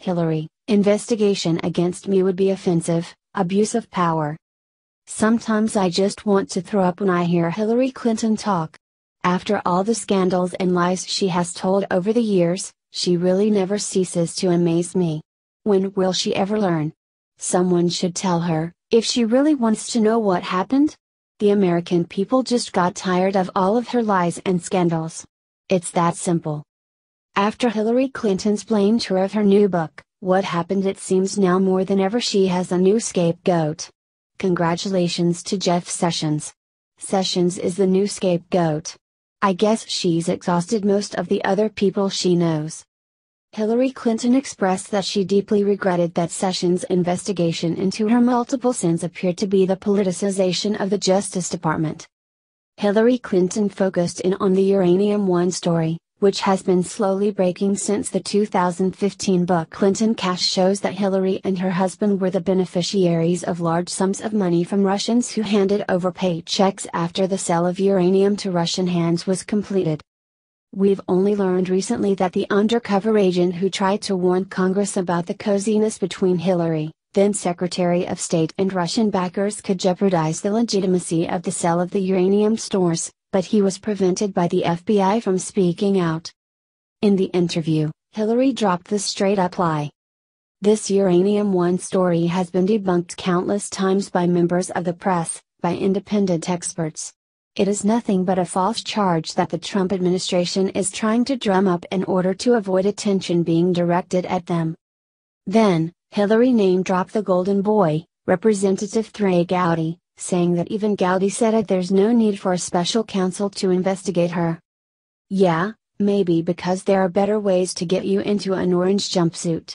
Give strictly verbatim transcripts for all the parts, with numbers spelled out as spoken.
Hillary, investigation against me would be offensive, abuse of power. Sometimes I just want to throw up when I hear Hillary Clinton talk. After all the scandals and lies she has told over the years, she really never ceases to amaze me. When will she ever learn? Someone should tell her, if she really wants to know what happened. The American people just got tired of all of her lies and scandals. It's that simple. After Hillary Clinton's blamed tour of her new book, What Happened, it seems now more than ever she has a new scapegoat. Congratulations to Jeff Sessions. Sessions is the new scapegoat. I guess she's exhausted most of the other people she knows. Hillary Clinton expressed that she deeply regretted that Sessions' investigation into her multiple sins appeared to be the politicization of the Justice Department. Hillary Clinton focused in on the Uranium One story, which has been slowly breaking since the two thousand fifteen book Clinton Cash shows that Hillary and her husband were the beneficiaries of large sums of money from Russians who handed over paychecks after the sale of uranium to Russian hands was completed. We've only learned recently that the undercover agent who tried to warn Congress about the coziness between Hillary, then Secretary of State, and Russian backers could jeopardize the legitimacy of the sale of the uranium stores, but he was prevented by the F B I from speaking out. In the interview, Hillary dropped the straight-up lie. This Uranium One story has been debunked countless times by members of the press, by independent experts. It is nothing but a false charge that the Trump administration is trying to drum up in order to avoid attention being directed at them. Then, Hillary name-dropped the Golden Boy, Representative Trey Gowdy, saying that even Gowdy said it there's no need for a special counsel to investigate her. Yeah, maybe because there are better ways to get you into an orange jumpsuit.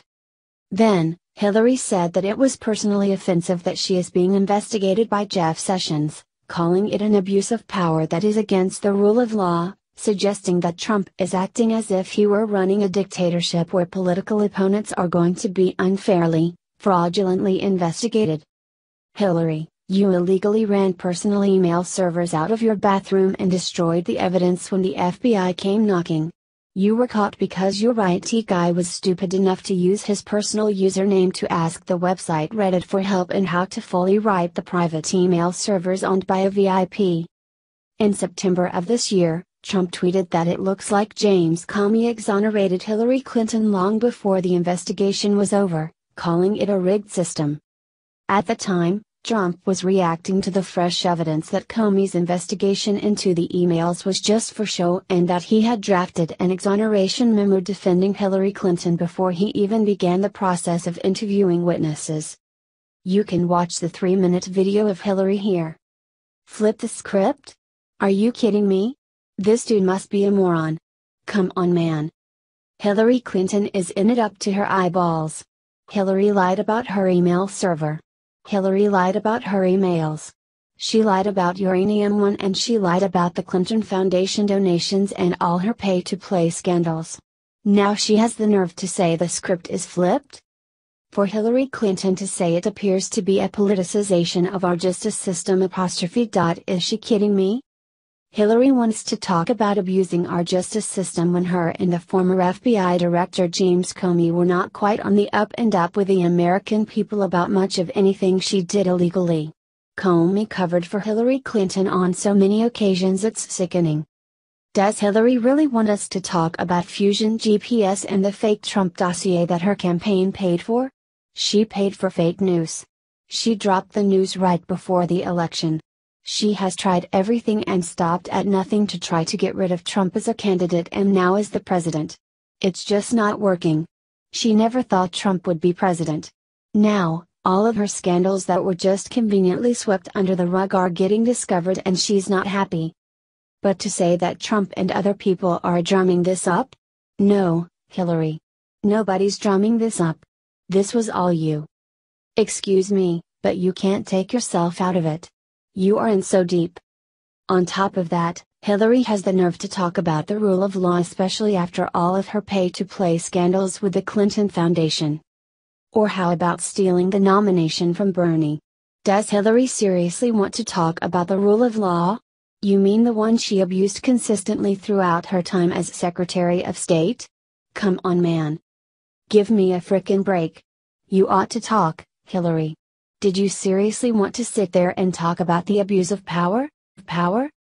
Then, Hillary said that it was personally offensive that she is being investigated by Jeff Sessions, calling it an abuse of power that is against the rule of law, suggesting that Trump is acting as if he were running a dictatorship where political opponents are going to be unfairly, fraudulently investigated. Hillary, you illegally ran personal email servers out of your bathroom and destroyed the evidence when the F B I came knocking. You were caught because your I T guy was stupid enough to use his personal username to ask the website Reddit for help in how to fully write the private email servers owned by a V I P. In September of this year, Trump tweeted that it looks like James Comey exonerated Hillary Clinton long before the investigation was over, calling it a rigged system. At the time, Trump was reacting to the fresh evidence that Comey's investigation into the emails was just for show and that he had drafted an exoneration memo defending Hillary Clinton before he even began the process of interviewing witnesses. You can watch the three-minute video of Hillary here. Flip the script? Are you kidding me? This dude must be a moron. Come on, man. Hillary Clinton is in it up to her eyeballs. Hillary lied about her email server. Hillary lied about her emails. She lied about Uranium One, and she lied about the Clinton Foundation donations and all her pay-to-play scandals. Now she has the nerve to say the script is flipped? For Hillary Clinton to say it appears to be a politicization of our justice system apostrophe dot is she kidding me? Hillary wants to talk about abusing our justice system when her and the former F B I Director James Comey were not quite on the up and up with the American people about much of anything she did illegally. Comey covered for Hillary Clinton on so many occasions it's sickening. Does Hillary really want us to talk about Fusion G P S and the fake Trump dossier that her campaign paid for? She paid for fake news. She dropped the news right before the election. She has tried everything and stopped at nothing to try to get rid of Trump as a candidate and now as the president. It's just not working. She never thought Trump would be president. Now, all of her scandals that were just conveniently swept under the rug are getting discovered and she's not happy. But to say that Trump and other people are drumming this up? No, Hillary. Nobody's drumming this up. This was all you. Excuse me, but you can't take yourself out of it. You are in so deep. On top of that, Hillary has the nerve to talk about the rule of law, especially after all of her pay-to-play scandals with the Clinton Foundation. Or how about stealing the nomination from Bernie? Does Hillary seriously want to talk about the rule of law? You mean the one she abused consistently throughout her time as Secretary of State? Come on, man. Give me a frickin' break. You ought to talk, Hillary. Did you seriously want to sit there and talk about the abuse of power? Power?